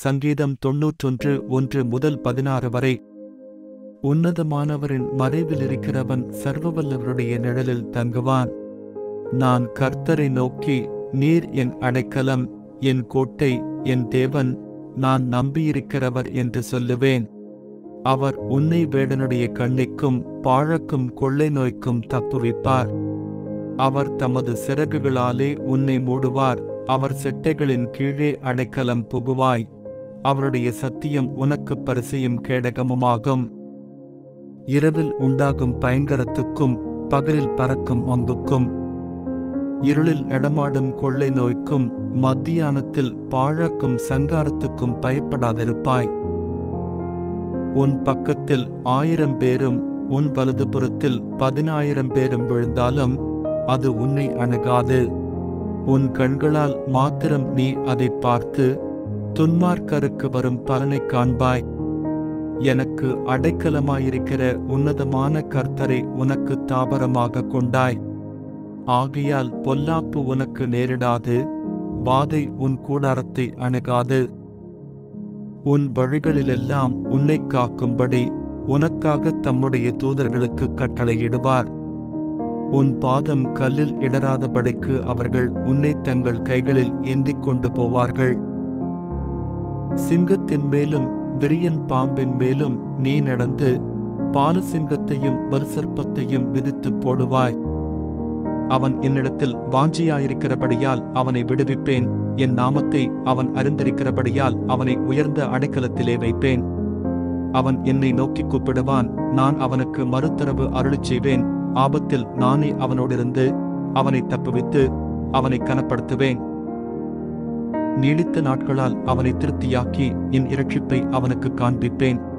சங்கீதம் 91:1-16 வரை. உன்னதமானவரின் மறைவில் இருக்கிறவன் சர்வவல்லவருடைய நிழலில் தங்குவான். நான் கர்த்தரை நோக்கி, நீர் என் அடைக்கலம், என் கோட்டை, என் தேவன், நான் நம்பியிருக்கிறவர் என்று சொல்லுவேன். அவர் உன்னை வேடனுடைய கண்ணிக்கும் பாழக்கும் கொள்ளை நோய்க்கும் தப்புவிப்பார். அவர் தமது சிறகுகளாலே உன்னை மூடுவார். அவர் செட்டைகளின் கீழே அடைக்கலம் புகுவாய். அவருடைய சத்தியம் உனக்குப் பரிசையும் கேடகமுமாகும். இரவில் உண்டாகும் பயங்கரத்துக்கும் பகலில் பறக்கும் அம்புக்கும் இருளில் நடமாடும் கொள்ளை நோய்க்கும் மத்தியானத்தில் பாழாக்கும் சங்காரத்துக்கும் பயப்படாதிருப்பாய். உன் பக்கத்தில் 1000 பேரும் உன் வலதுபுறத்தில் 10,000 பேரும் விழுந்தாலும் அது உன்னை அணுகாது. உன் கண்களால் மாத்திரம் நீ அதை பார்த்து துன்மார்க்கருக்கு வரும் பலனைக் காண்பாய். எனக்கு அடைக்கலமாயிருக்கிற உன்னதமான கர்த்தரை உனக்கு தாபரமாக கொண்டாய். ஆகையால் பொல்லாப்பு உனக்கு நேரிடாது, வாதை உன் கூடாரத்தை அணுகாது. உன் வழிகளிலெல்லாம் உன்னை காக்கும்படி உனக்காக தம்முடைய தூதர்களுக்கு கட்டளையிடுவார். உன் பாதம் கல்லில் இடராதபடிக்கு அவர்கள் உன்னை தங்கள் கைகளில் ஏந்திக் கொண்டு போவார்கள். சிங்கத்தின் மேலும் விரியன் பாம்பின் மேலும் நீ நடந்து பாலசிங்கத்தையும் வலுசர்ப்பத்தையும் விதித்துப் போடுவாய். அவன் என்னிடத்தில் வாஞ்சியாயிருக்கிறபடியால் அவனை விடுவிப்பேன். என் நாமத்தை அவன் அறிந்திருக்கிறபடியால் அவனை உயர்ந்த அடைக்கலத்திலே வைப்பேன். அவன் என்னை நோக்கி கூப்பிடுவான், நான் அவனுக்கு மறுத்தரவு அருளிச் செய்வேன். ஆபத்தில் நானே அவனோடிருந்து அவனை தப்புவித்து அவனை கனப்படுத்துவேன். நீடித்த நாட்களால் அவனை திருப்தியாக்கி என் இரட்சிப்பை அவனுக்கு காண்பிப்பேன்.